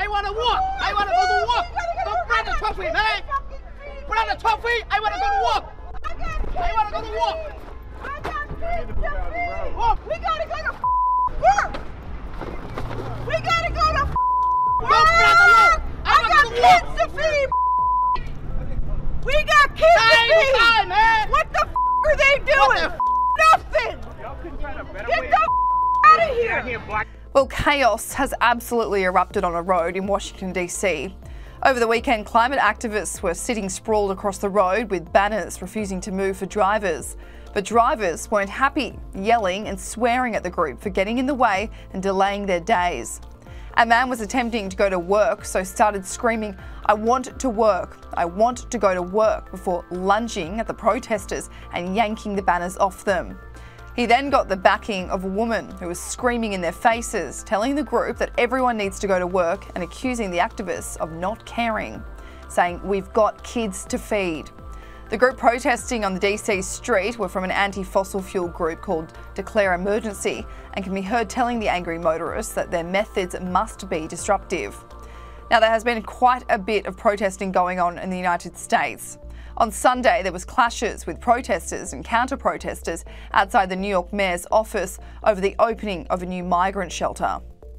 I want to walk. I want to go to walk. Don't grab the trophy, man. Put on the trophy. I want to go to walk. I want to go to walk. I got kids to feed. We gotta go to work. We gotta go to work. I got kids to feed. We got kids to feed. Man. What the are they doing? Nothing. Get the out of here. Well, chaos has absolutely erupted on a road in Washington, D.C. Over the weekend, climate activists were sitting sprawled across the road with banners refusing to move for drivers. But drivers weren't happy, yelling and swearing at the group for getting in the way and delaying their days. A man was attempting to go to work, so started screaming, "I want to work, I want to go to work," before lunging at the protesters and yanking the banners off them. He then got the backing of a woman who was screaming in their faces, telling the group that everyone needs to go to work and accusing the activists of not caring, saying, "We've got kids to feed." The group protesting on the DC street were from an anti-fossil fuel group called Declare Emergency and can be heard telling the angry motorists that their methods must be disruptive. Now, there has been quite a bit of protesting going on in the United States. On Sunday, there was clashes with protesters and counter-protesters outside the New York Mayor's office over the opening of a new migrant shelter.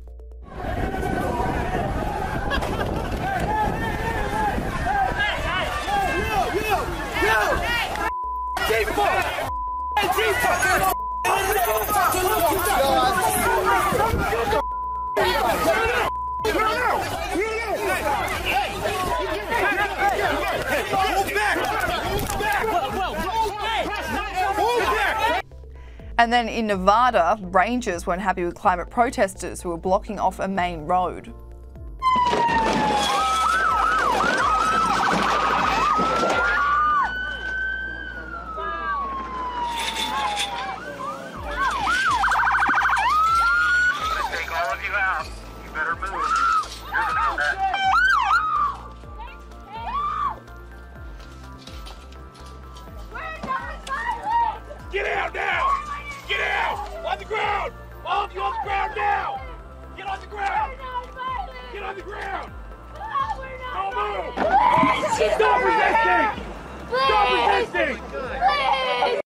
And then in Nevada, rangers weren't happy with climate protesters who were blocking off a main road. Take all of you out. You better move. You're the one that... Get out now! Get out! On the ground! All of you on the ground now! Get on the ground! Get on the ground! Don't move! Stop resisting! Stop resisting! Please!